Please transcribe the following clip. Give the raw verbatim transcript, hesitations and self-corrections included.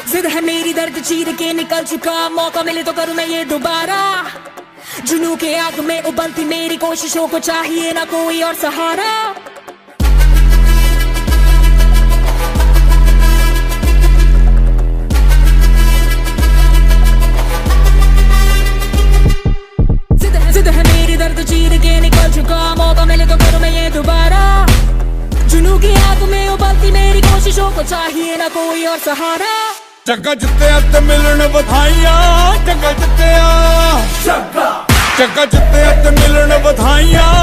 जिद है मेरी दर्द चीर के निकल चुका, मौका मिले तो करूं मैं ये दोबारा। जुनू के आग में उबलती मेरी कोशिशों को चाहिए ना कोई और सहारा। जिद है मेरी दर्द चीर के निकल चुका, मौका मिले तो करूं मैं ये दोबारा। जुनू की आग में उबलती मेरी कोशिशों को चाहिए ना कोई और सहारा। चंगा जित्तिया ते मिलन बधाइयां, चंगा जित्तिया, चंगा जित्तिया ते मिलन बधाइयां।